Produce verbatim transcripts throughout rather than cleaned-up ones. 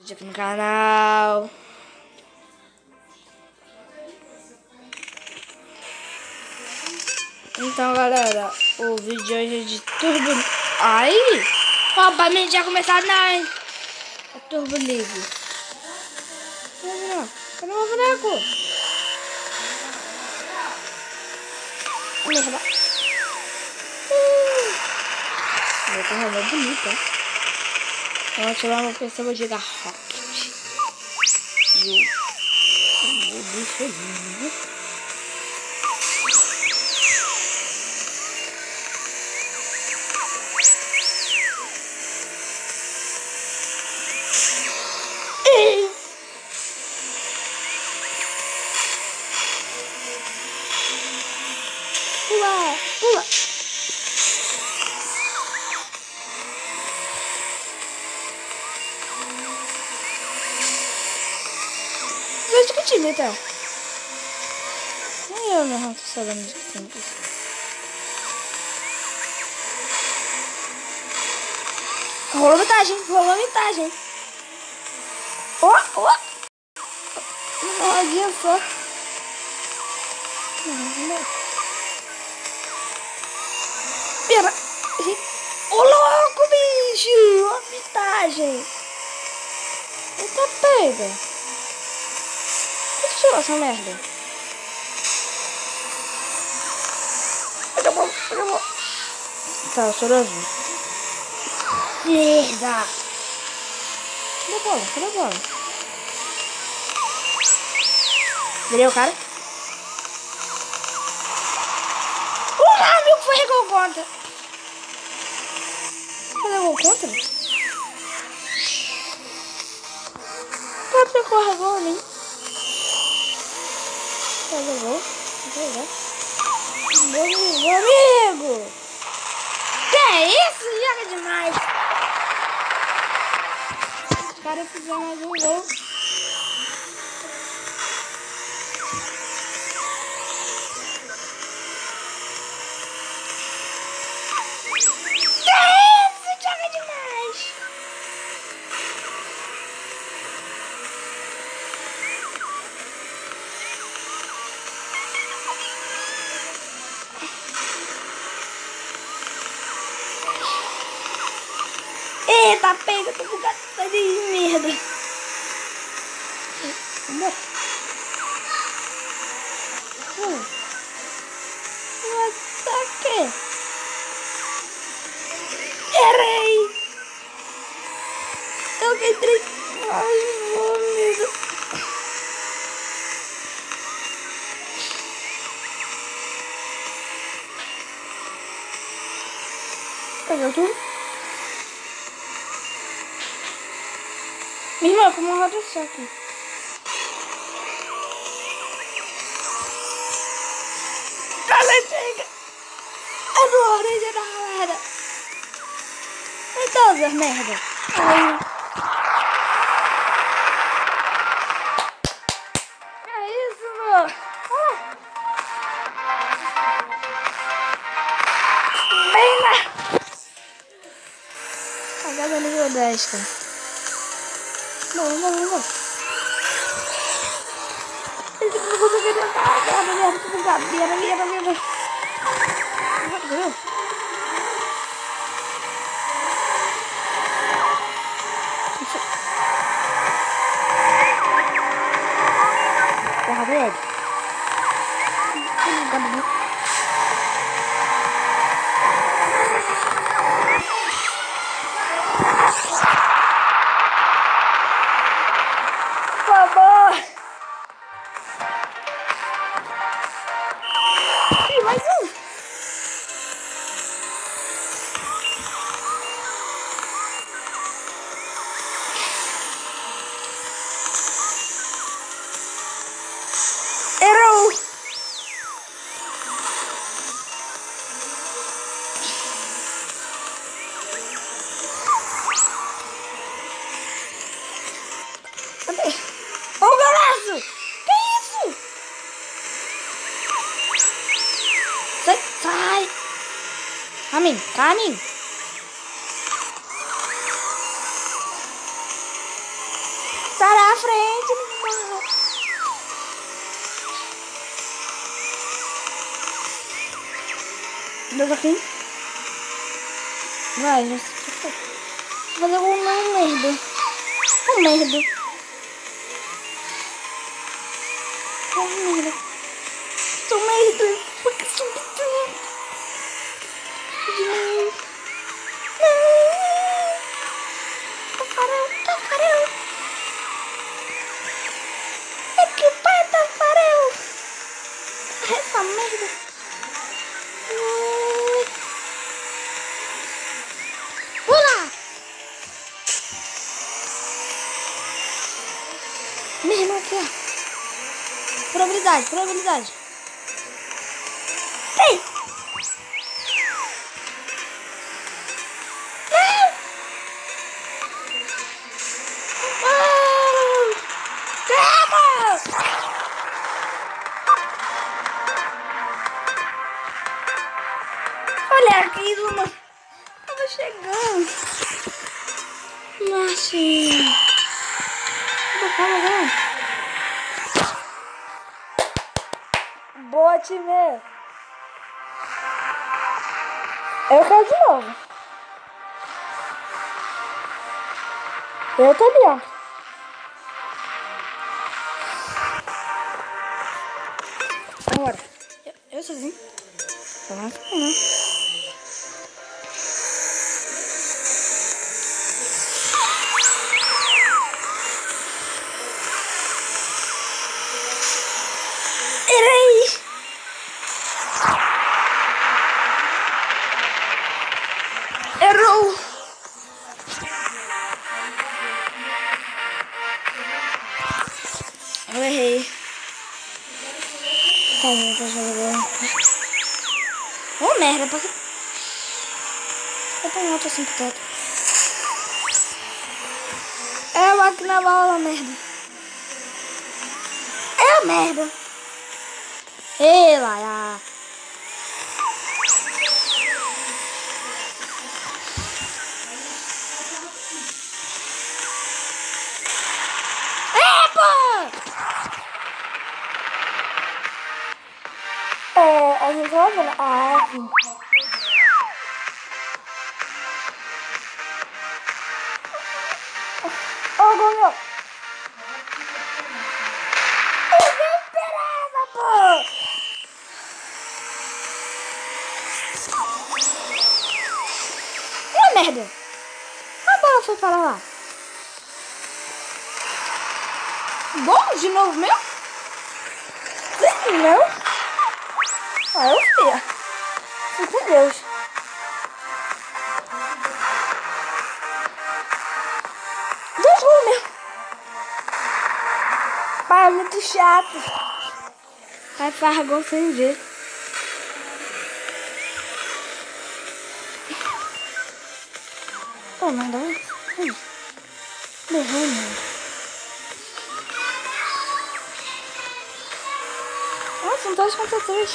vídeo aqui no canal. Então, galera, o vídeo de hoje é de Turbo... Ai! Obviamente já começaram, não, hein? É Turbo League. Não, cadê o meu boneco? Merda. Uh. Meu carro é bonito, hein? Eu vou ativar uma pessoa, vou jogar Rocket. E o... o bicho é lindo. Pula, pula. Vai discutir, então. Nem eu mesmo tô sabendo de que tem isso. Rolou vantagem, rolou vantagem. Ó, ó. Uma rodinha só. Pera. Ô, louco, bicho. Ó, vantagem. Eita, pega. Deixa eu tirar essa merda. Acabou, acabou. Tá, eu sou azul. Merda. Cadê a bola? Cadê a bola? Virei o cara. O meu amigo foi gol contra. Cadê o gol contra? Pode correr gol, hein? Cadê o gol? Meu amigo! Que é isso? Joga demais! Os caras fizeram mais um gol. Que é isso? Joga demais! Eita, pega, tô bugado de merda. Vamos. Hum. Nossa, que? Errei. Eu entrei. Ai, meu amigo. Pegou tudo? Minha irmã, como uma roda só aqui. Galera, chega! É do orelha da galera! Então, Zé, merda! Ai. É isso, mano! Ah. Bem na... Cagada nível dez, cara. Vamos, vamos, vamos. Ele não consegue tentar. Merda, merda, tô bugado. Merda, merda, merda. Viu? Porra, velho. Tô bugado, viu? Mais um. Errou. Cadê? Ô, golaço! Que isso? Sai, sai! Caminho, caminho! Dois aqui. Vai, já se foi. Vou fazer um merda. Um merda. Um merda. Sou merda. Porque sou merda. De novo. Não. Tafarel, tafarel. É que pai tafarel. Essa merda. Pula! Meu irmão aqui, ó. Probabilidade, probabilidade. Ei! Não! Oh! Vamos! Olha aquilo, mano. Tava chegando. Nossa. Calma, calma. Boa, time. Eu quero de novo. Eu tô ali, ó. Bora. Eu, eu sozinho. Tá lá, tá lá. Errei! Errou! Eu errei. Tá, eu tô jogando. Oh, merda, porque... Eu tô em alto assim pro teto. É uma aqui na bola, merda. É a merda. Ei, lá, epa! É, a gente vai ver. Ah, sim. Ô, Gongo. Eu não esperava, pô. Merda! A bola foi para lá. Gol de novo meu? Sim, não? Ah, eu fui. Fui com Deus. Dois gols meu. Pai, é muito chato. Pai faz gol sem ver. Pô, mas dá um... Hum. Derrame. Nossa, são dois contra três.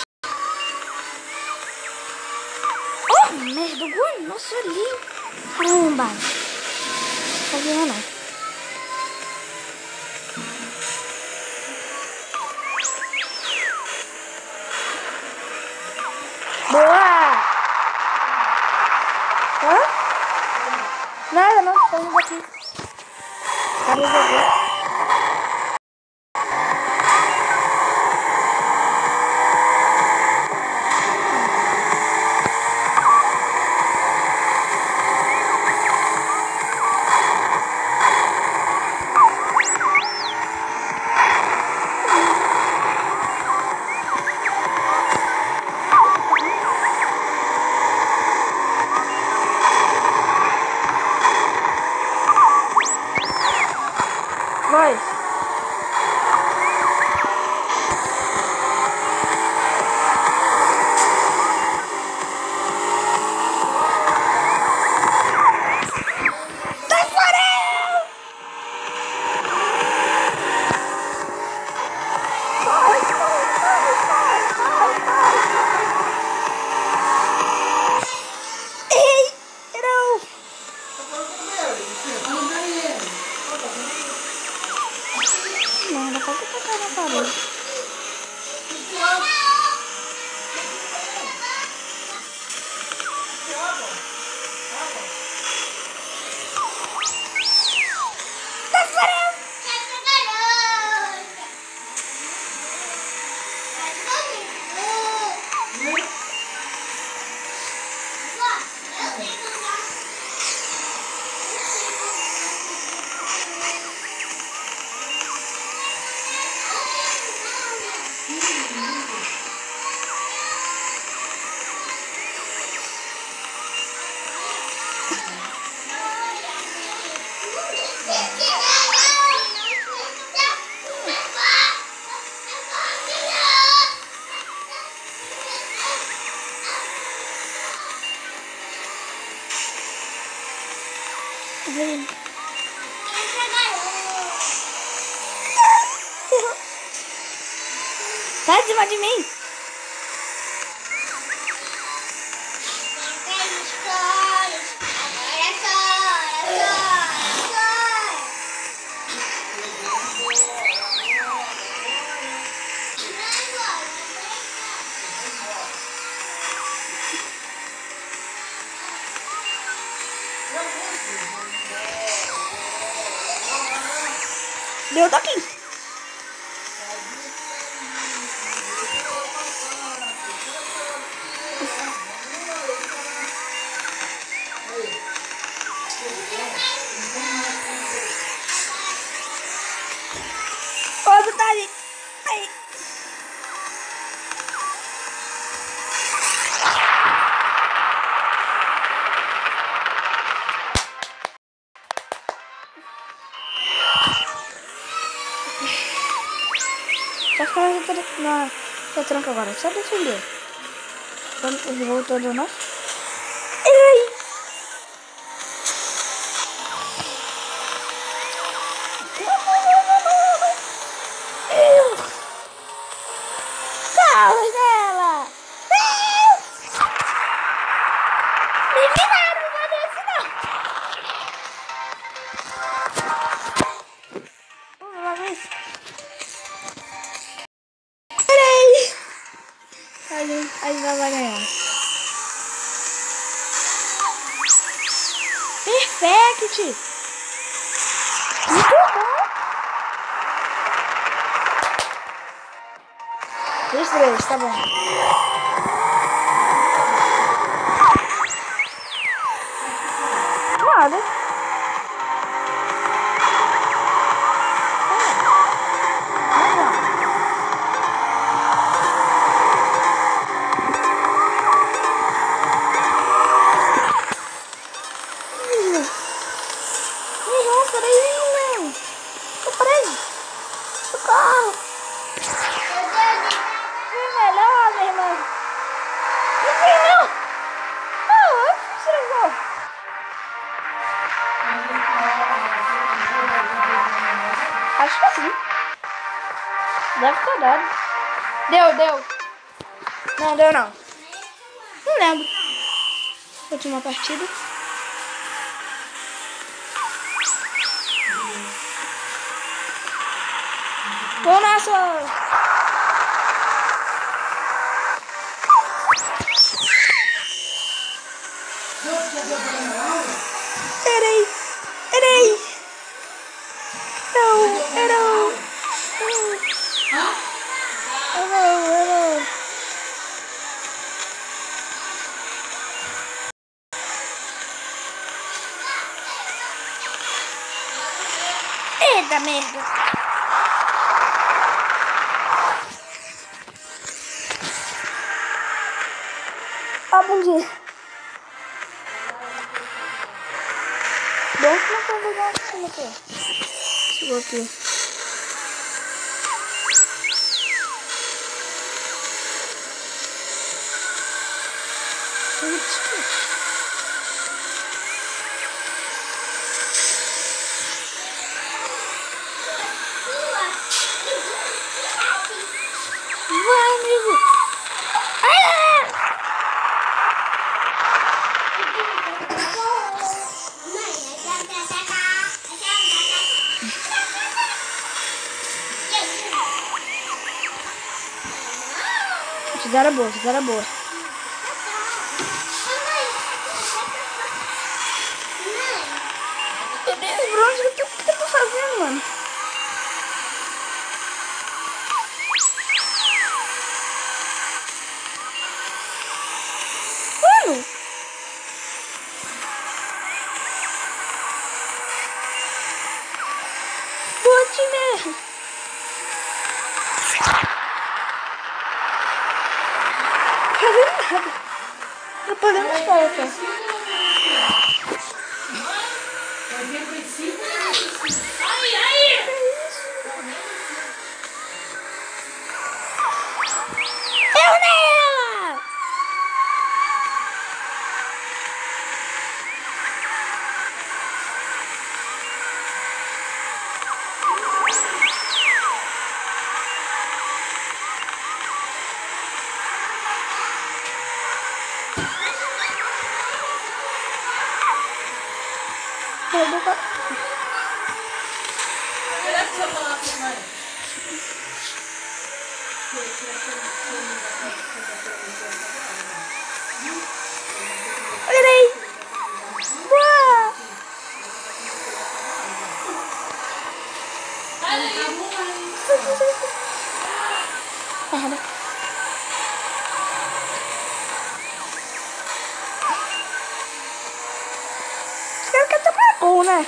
Oh, merda, o gol. Nossa, ali. Caramba. Não sabia não. Boa! Hã? Nada, não, tô indo aqui. Cadê o jogo? Vai. Merda, qual que tá caindo na parede? Sai de cima de mim. Deu toquinho. Ô, tá ali. Aí. Só ficar na, na tranca agora, só defender. Quando ele voltou do nosso. Ai! Calma dela! Me viraram, não vai descer não! Vamos lá, vai! A gente, a gente vai ganhar. Perfect! Muito bom! Três, três, tá bom. Nada. Acho que sim. Deve ter dado. Deu, deu. Não, deu não. Não lembro. Última partida. Ô, nossa! Erei! Erei! Não! Erou! Erou! Erou! Eita merda! Ah, bom dia! Bom que não foi legal assim aqui. Chegou aqui. Vai, amigo! Ah! Fizeram boa, fizeram boa. Meu Deus, Bruno, o que eu tô fazendo, mano? Mano! Bote, né? Fazendo nada. Atrapalhando os caras. Ai, ai! Eu nela! boca. Olha aí. Boa. Merda. Os caras querem tomar gol, né?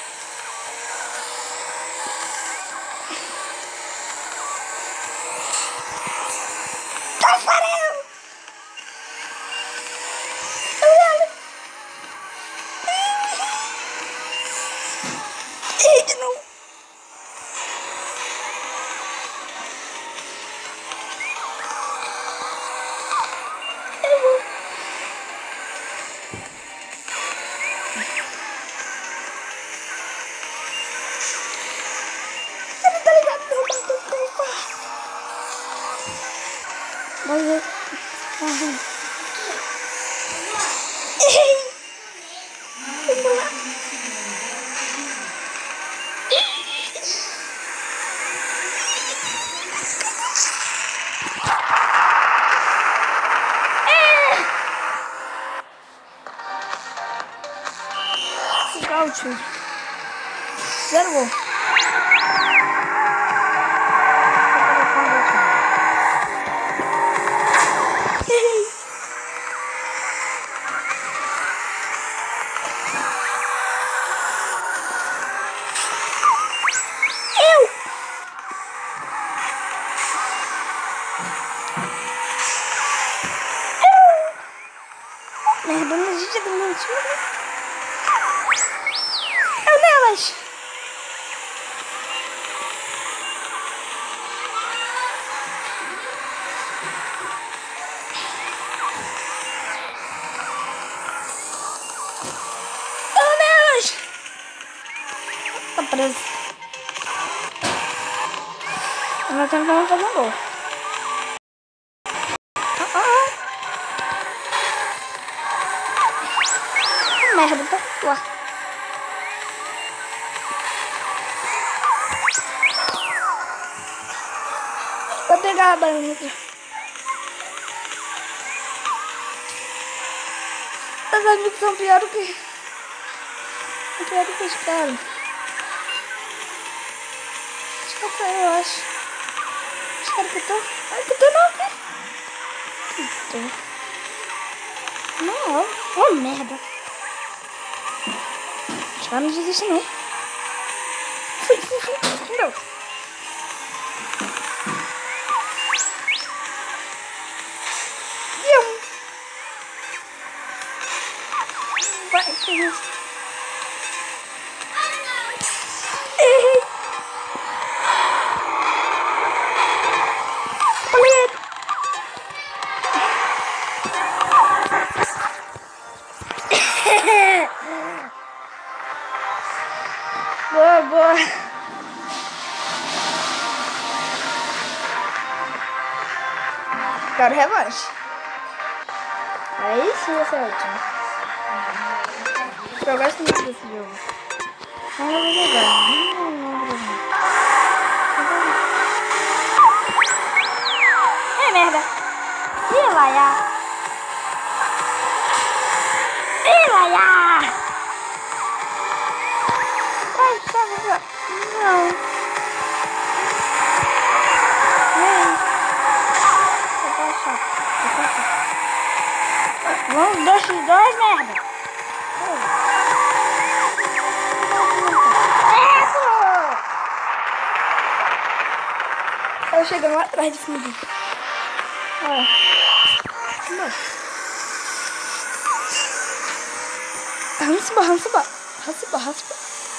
Tafarel! Eita, não! Mas eu... Uhum. Vamos lá. Gaúcho. Zero gol. Merda, a gente tá dando tiro. Eu nelas. Eu nelas. Tá preso. Eu não tenho como fazer um gol. Merda, tá lá. Vou pegar a banana. Os amigos são piores que... São piores que os caras. Acho que eu tô, eu acho. Os caras que eu tô... Ai, que eu tô não, cara. Que tô... Não, ó, merda. Os caras não desistem, não. Fui, fui, fui. Não. Vai, que isso? Errei! Olha ele! Boa, boa! Quero revanche. Aí sim vai ser ótimo. Eu gosto muito desse jogo. Não vou jogar. Não, não vou jogar. É merda. Ih, laia. Ih, laia. Vai, vai, vai. Não. Vem. Tá chato. Tá chato. Vamos, dois, dois, merda. Ela chegando lá atrás de fundo. Olha. Raspa, raspa. Raspa, raspa.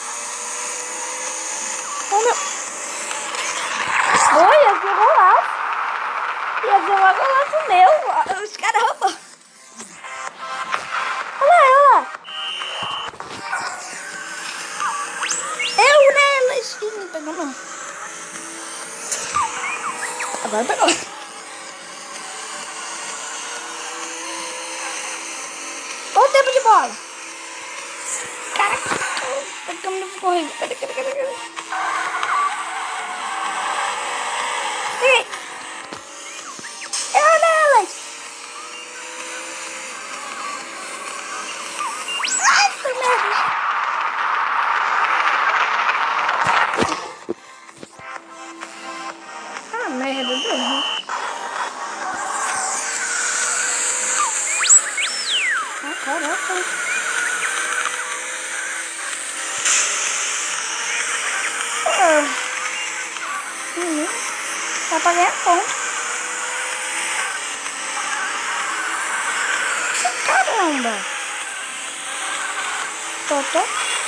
Oh, meu. Oi, ia ser golaço. Ia ser uma golaço meu. Os caras roubam. Olha lá, olha lá. Eu nelas. Ih, não pegou não. Agora pegou. Olha o tempo de bola. Caraca. corre. Cadê, cadê, cadê, cadê? Peguei. Eu nelas. Ai, que merda. Ah, merda, deu ruim. Ah, caraca. Ah. Hum. Dá pra ganhar ponto. Caramba. Tô, tô.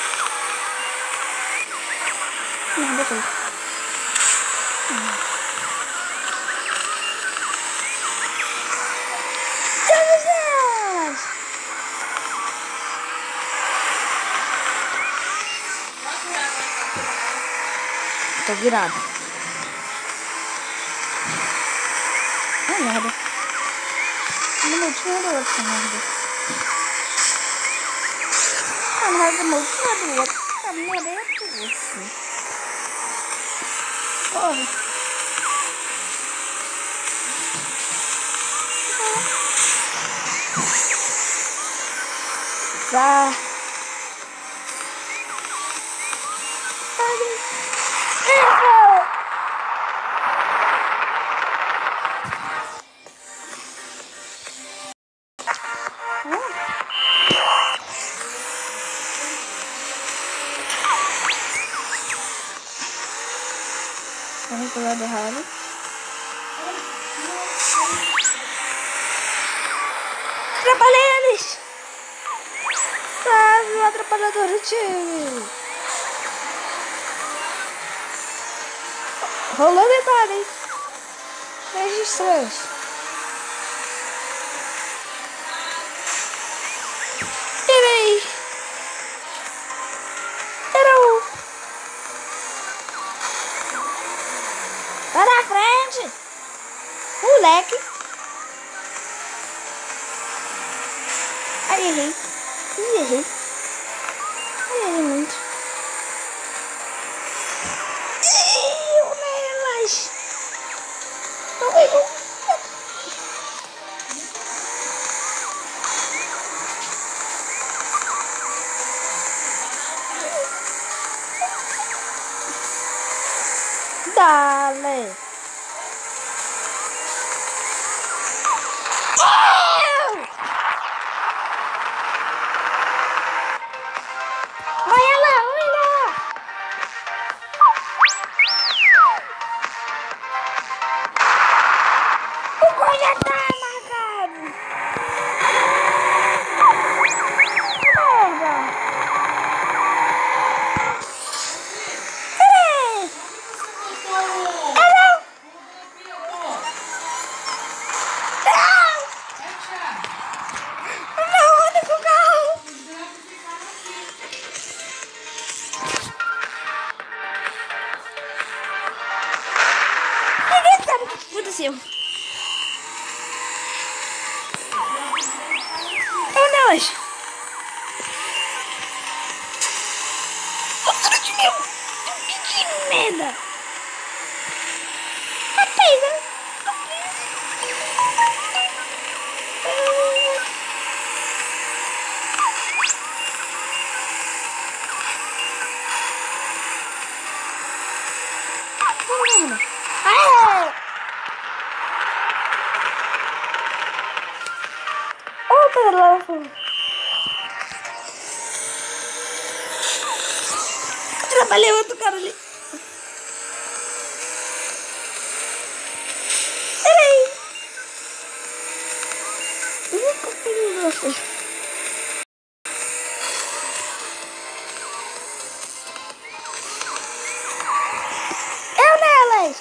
Não, depois. Hum. Tô virado. Ah, merda. Não me tinha do outro, merda. Ah, merda, não tinha do outro. A merda é tudo. Corre. Vá. Vamos pro lado errado. Atrapalhei eles! Sabe, o atrapalhador do time! Rolou detalhes! Registramos! Tirei! Tirou! Vai na frente! Moleque! Aí errei! Ih, errei! Aí errei muito! Ih, o nelas! Não pegou! Dale! Olha lá, olha lá! O gol já tá marcado! Merda! Peraí! É não! Não! Não, anda com o carro! Ninguém sabe o que aconteceu. Oh, nelas! Outro de meu! Que merda! Tá pegando! Ah! Oh, pelo trabalhei outro cara ali. Peraí. Eu confio em você. Eu nelas.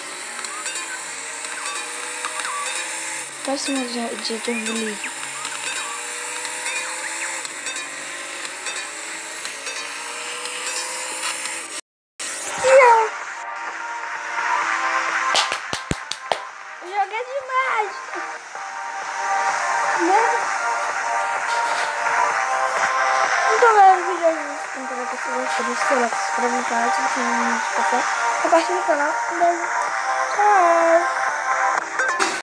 Próximo dia de Turbo League. para que você goste do seu like, se inscreva no canal, ative o sininho de notificação, compartilhe o canal. Um beijo. Tchau.